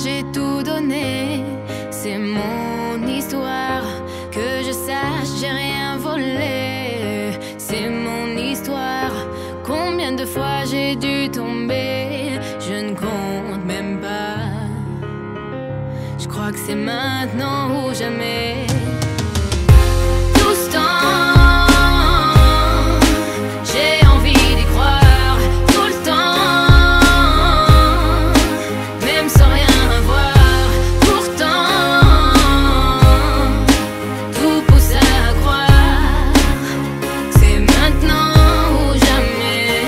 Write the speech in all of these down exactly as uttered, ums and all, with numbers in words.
j'ai tout donné. C'est mon histoire, que je sache, j'ai rien volé. C'est mon histoire, combien de fois j'ai dû tomber, je ne compte même pas. Je crois que c'est maintenant ou jamais. Tout ce temps, j'ai envie d'y croire tout le temps, même sans rien voir. Pourtant, tout pousse à croire que c'est maintenant ou jamais.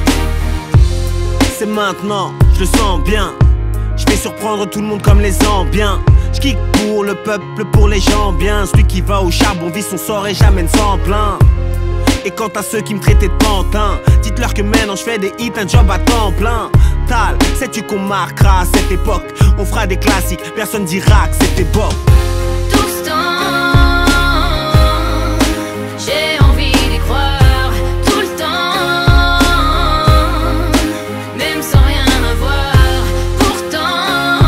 C'est maintenant, je le sens bien. Je vais surprendre tout le monde comme les ambiens. Je kick pour le peuple, pour les gens bien. Celui qui va au charbon vit son sort et jamais ne s'en plaint. Et quant à ceux qui me traitaient de pantin, dites-leur que maintenant je fais des hits, un job à temps plein. Tal, sais-tu qu'on marquera cette époque? On fera des classiques, personne dira que c'était bof. Tout ce temps, j'ai envie d'y croire tout le temps, même sans rien voir. Pourtant,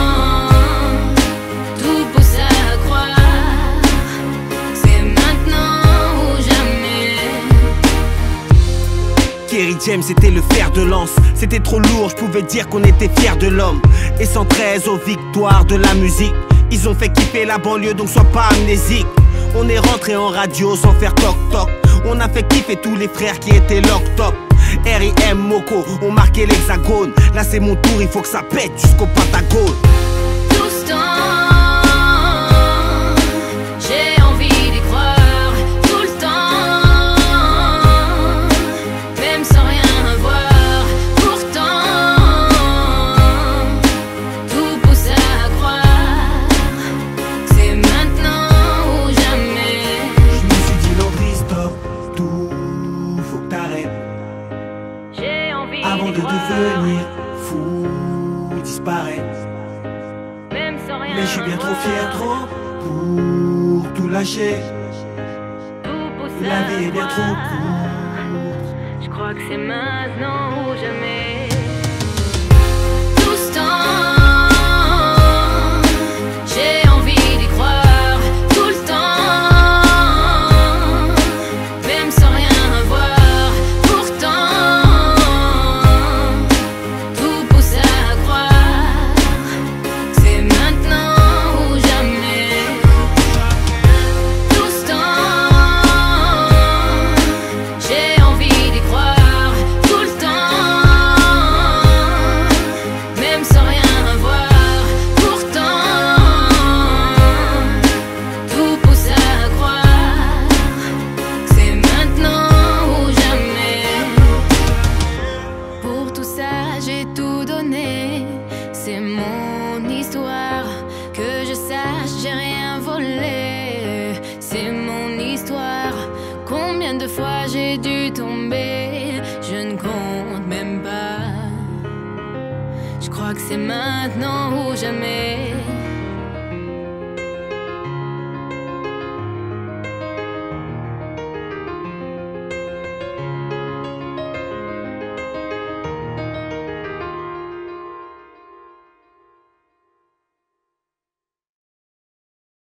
tout pousse à croire que c'est maintenant ou jamais. Kerry James était le fer de lance. C'était trop lourd, je pouvais dire qu'on était fiers de l'homme. Et cent treize aux victoires de la musique. Ils ont fait kiffer la banlieue, donc sois pas amnésique. On est rentré en radio sans faire toc toc. On a fait kiffer tous les frères qui étaient lock top. R I M, Moko, ont marqué l'hexagone. Là c'est mon tour, il faut que ça pète jusqu'au Pentagone. Tout ce temps, j'ai envie d'y croire tout le temps, même sans rien voir. Pourtant, tout pousse à croire que c'est maintenant ou jamais. Je me suis dit Landry, stop, tout, faut que t'arrêtes. J'ai envie Avant d'y de croire, devenir fou, disparaître. même sans rien Mais je suis bien trop fier, voir. trop pour tout lâcher. Tout pousse La à vie est bien trop croire. courte. Je crois que c'est maintenant ou jamais. Tout ce temps, j'ai envie d'y croire tout le temps, même sans rien voir. Pourtant, tout pousse à croire que c'est maintenant ou jamais. Tout ce temps, j'ai envie d'y croire tout le temps, même sans rien voir. Pourtant, tout pousse à croire que c'est maintenant ou jamais. Pour tout ça, j'ai tout donné. C'est mon histoire, que je sache, j'ai rien volé. C'est mon histoire, combien de fois j'ai dû tomber, je ne compte même pas. Je crois que c'est maintenant ou jamais.